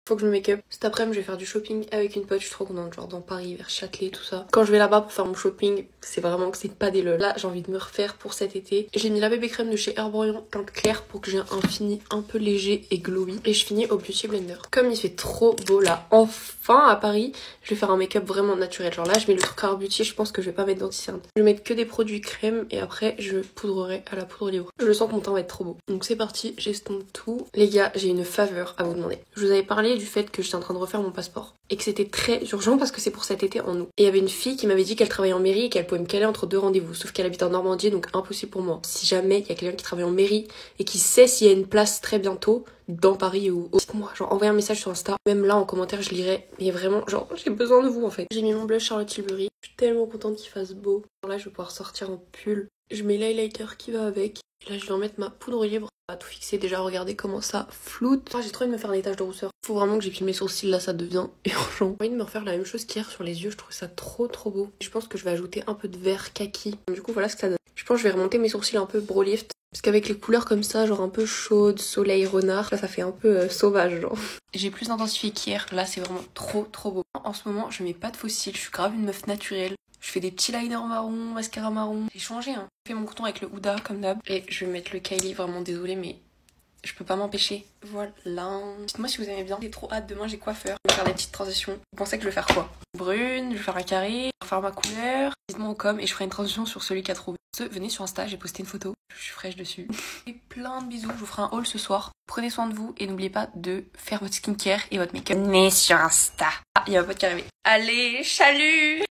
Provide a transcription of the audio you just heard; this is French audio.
Faut que je me make up. Cet après-midi, je vais faire du shopping avec une pote. Je suis trop contente, genre dans Paris, vers Châtelet, tout ça. Quand je vais là-bas pour faire mon shopping, c'est vraiment que c'est pas des lol. Là, j'ai envie de me refaire pour cet été. J'ai mis la bébé crème de chez Herborian teinte claire pour que j'ai un fini un peu léger et glowy. Et je finis au Beauty Blender. Comme il fait trop beau là, enfin à Paris, je vais faire un make-up vraiment naturel. Genre là, je mets le truc Rare Beauty, je pense que je vais pas mettre d'anti-cerne. Je vais mettre que des produits crème et après, je poudrerai à la poudre libre. Je sens que mon teint va être trop beau. Donc c'est parti, j'estompe tout. Les gars, j'ai une faveur à vous demander. Je vous avais parlé du fait que j'étais en train de refaire mon passeport et que c'était très urgent parce que c'est pour cet été en août. Et il y avait une fille qui m'avait dit qu'elle travaillait en mairie et qu'elle pouvait me caler entre deux rendez-vous. Sauf qu'elle habite en Normandie, donc impossible pour moi. Si jamais il y a quelqu'un qui travaille en mairie et qui sait s'il y a une place très bientôt dans Paris ou dites-moi, genre envoyez un message sur Insta. Même là en commentaire je lirai. Mais vraiment, genre j'ai besoin de vous en fait. J'ai mis mon blush Charlotte Tilbury. Je suis tellement contente qu'il fasse beau. Alors là je vais pouvoir sortir en pull. Je mets l'highlighter qui va avec. Et là je vais en mettre ma poudre libre. À tout fixer déjà, regardez comment ça floute. J'ai trop envie de me faire des taches de rousseur. Faut vraiment que j'épile mes sourcils, là ça devient urgent. J'ai envie de me refaire la même chose qu'hier sur les yeux, je trouve ça trop beau. Je pense que je vais ajouter un peu de vert kaki. Du coup voilà ce que ça donne. Je pense que je vais remonter mes sourcils un peu Brow Lift. Parce qu'avec les couleurs comme ça, genre un peu chaude, soleil, renard, là ça fait un peu sauvage genre. J'ai plus intensifié qu'hier, là c'est vraiment trop beau. En ce moment je mets pas de faux cils, je suis grave une meuf naturelle. Je fais des petits liners marron, mascara marron. J'ai changé hein. Je fais mon contour avec le Huda comme d'hab. Et je vais mettre le Kylie, vraiment désolée mais je peux pas m'empêcher. Voilà. Dites-moi si vous aimez bien. J'ai trop hâte, demain j'ai coiffeur. Je vais faire des petites transitions. Vous pensez que je vais faire quoi? Brune, je vais faire un carré, je vais faire ma couleur. Dites-moi en com et je ferai une transition sur celui qui a trouvé. Venez sur Insta, j'ai posté une photo. Je suis fraîche dessus. Et plein de bisous, je vous ferai un haul ce soir. Prenez soin de vous et n'oubliez pas de faire votre skincare et votre make-up. Venez sur Insta. Ah, il y a ma pote qui est arrivée. Allez, chalut!